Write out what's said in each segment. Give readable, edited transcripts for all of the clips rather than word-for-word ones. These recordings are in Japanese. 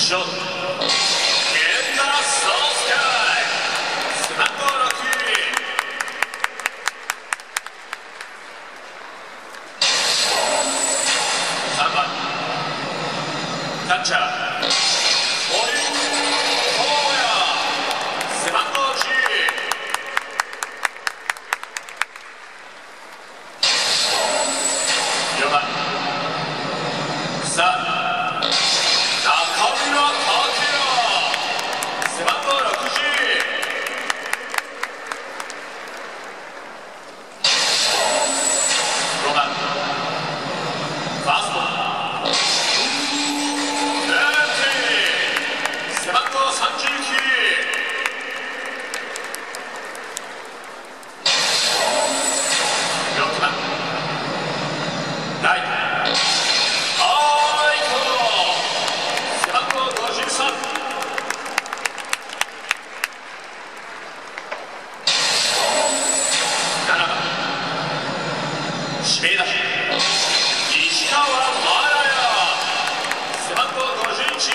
ショート源田壮介背番号6。3番キャッチャー森友哉背番号10。4番草背番号60。5番ファーストルーティ背番号39。6番ライト背番号53。指名打者石川真也背番号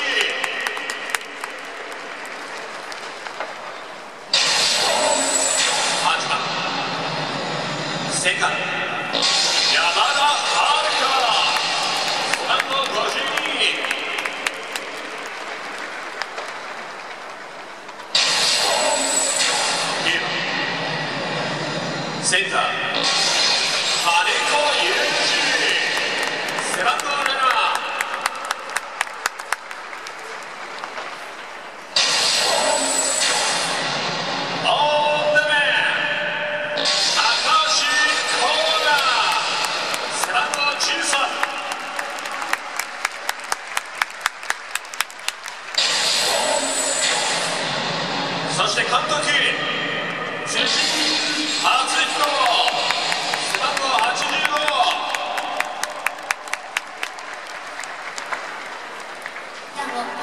51。8番セカンド山田遥背番号52。9番センター金子祐二背番号7。オンダメン高橋光成背番号13。そして監督辻初彦背番号85。